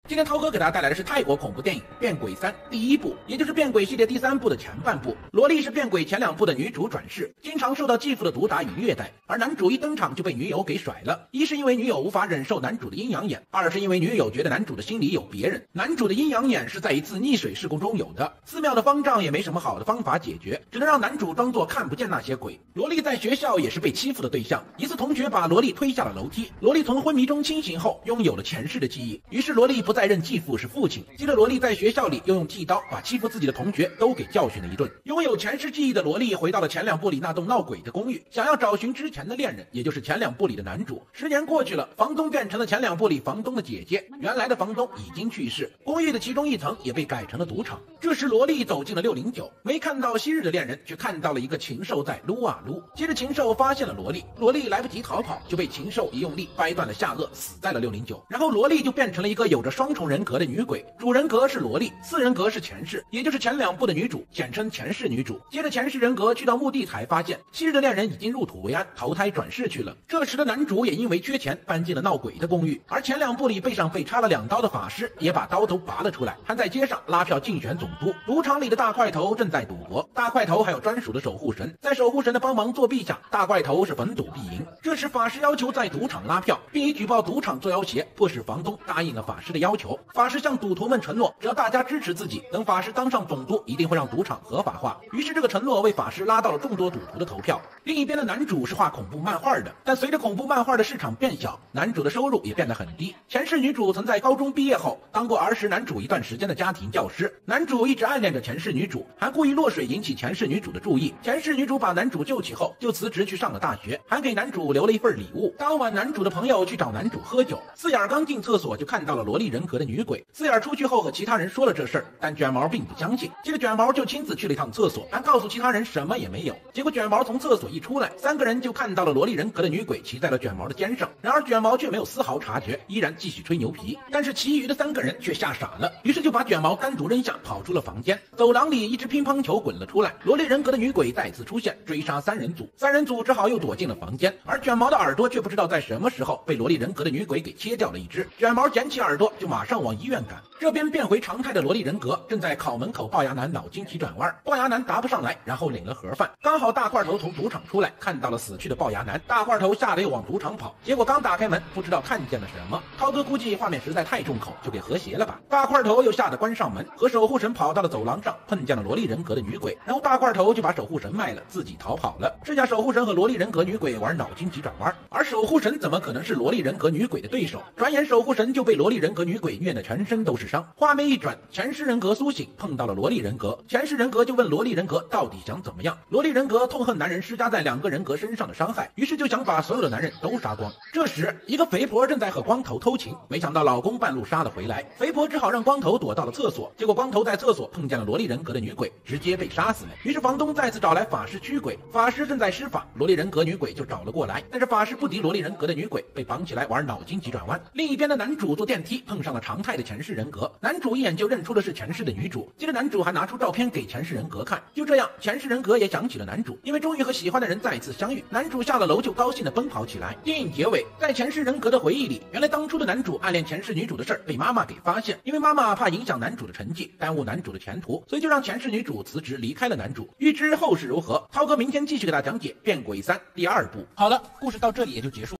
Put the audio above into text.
今天涛哥给大家带来的是泰国恐怖电影《变鬼3》第一部，也就是变鬼系列第3部的前半部。萝莉是变鬼前2部的女主转世，经常受到继父的毒打与虐待，而男主一登场就被女友给甩了。一是因为女友无法忍受男主的阴阳眼，二是因为女友觉得男主的心里有别人。男主的阴阳眼是在一次溺水事故中有的，寺庙的方丈也没什么好的方法解决，只能让男主装作看不见那些鬼。萝莉在学校也是被欺负的对象，一次同学把萝莉推下了楼梯，萝莉从昏迷中清醒后拥有了前世的记忆，于是萝莉不再认继父是父亲。接着萝莉在学校里又用剃刀把欺负自己的同学都给教训了一顿。拥有前世记忆的萝莉回到了前2部里那栋闹鬼的公寓，想要找寻之前的恋人，也就是前2部里的男主。10年过去了，房东变成了前2部里房东的姐姐，原来的房东已经去世，公寓的其中一层也被改成了赌场。这时萝莉走进了609，没看到昔日的恋人，却看到了一个禽兽在撸啊撸。接着禽兽发现了萝莉，萝莉来不及逃跑，就被禽兽一用力掰断了下颚，死在了609。然后萝莉就变成了一个有着双重人格的女鬼，主人格是萝莉，次人格是前世，也就是前2部的女主，简称前世女主。接着前世人格去到墓地才发现，昔日的恋人已经入土为安，投胎转世去了。这时的男主也因为缺钱搬进了闹鬼的公寓，而前2部里背上被插了2刀的法师也把刀头拔了出来，还在街上拉票竞选总督。赌场里的大块头正在赌博，大块头还有专属的守护神，在守护神的帮忙作弊下，大块头是逢赌必赢。这时法师要求在赌场拉票，并以举报赌场做要挟，迫使房东答应了法师的要求。法师向赌徒们承诺，只要大家支持自己，等法师当上总督，一定会让赌场合法化。于是这个承诺为法师拉到了众多赌徒的投票。另一边的男主是画恐怖漫画的，但随着恐怖漫画的市场变小，男主的收入也变得很低。前世女主曾在高中毕业后当过儿时男主一段时间的家庭教师，男主一直暗恋着前世女主，还故意落水引起前世女主的注意。前世女主把男主救起后就辞职去上了大学，还给男主留了一份礼物。当晚男主的朋友去找男主喝酒，四眼刚进厕所就看到了萝莉人格的女鬼。四眼出去后和其他人说了这事儿，但卷毛并不相信。接着卷毛就亲自去了一趟厕所，还告诉其他人什么也没有。结果卷毛从厕所一出来，3个人就看到了萝莉人格的女鬼骑在了卷毛的肩上，然而卷毛却没有丝毫察觉，依然继续吹牛皮。但是其余的3个人却吓傻了，于是就把卷毛单独扔下，跑出了房间。走廊里一只乒乓球滚了出来，萝莉人格的女鬼再次出现，追杀3人组，3人组只好又躲进了房间。而卷毛的耳朵却不知道在什么时候被萝莉人格的女鬼给切掉了一只，卷毛捡起耳朵就马上往医院赶。这边变回常态的萝莉人格正在考门口龅牙男脑筋急转弯，龅牙男答不上来，然后领了盒饭。刚好大块头从赌场出来，看到了死去的龅牙男，大块头吓得又往赌场跑，结果刚打开门，不知道看见了什么。涛哥估计画面实在太重口，就给和谐了吧。大块头又吓得关上门，和守护神跑到了走廊上，碰见了萝莉人格的女鬼，然后大块头就把守护神卖了，自己逃跑了。剩下守护神和萝莉人格女鬼玩脑筋急转弯，而守护神怎么可能是萝莉人格女鬼的对手？转眼守护神就被萝莉人格女鬼虐得全身都是伤。画面一转，前世人格苏醒，碰到了萝莉人格，前世人格就问萝莉人格到底想怎么样。萝莉人格痛恨男人施加在2个人格身上的伤害，于是就想把所有的男人都杀光。这时一个肥婆正在和光头偷情，没想到老公半路杀了回来，肥婆只好让光头躲到了厕所，结果光头在厕所碰见了萝莉人格的女鬼，直接被杀死了。于是房东再次找来法师驱鬼，法师正在施法，萝莉人格女鬼就找了过来，但是法师不敌萝莉人格的女鬼，被绑起来玩脑筋急转弯。另一边的男主坐电梯碰上了常态的前世人格，男主一眼就认出的是前世的女主，接着男主还拿出照片给前世人格看。就这样前世人格也想起了男主，因为终于和喜欢的人再次相遇，男主下了楼就高兴的奔跑起来。电影结尾，在前世人格的回忆里，原来当初的男主暗恋前世女主的事儿被妈妈给发现，因为妈妈怕影响男主的成绩，耽误男主的前途，所以就让前世女主辞职离开了男主。欲知后事如何，涛哥明天继续给大家讲解《变鬼3》第2部。好了，故事到这里也就结束。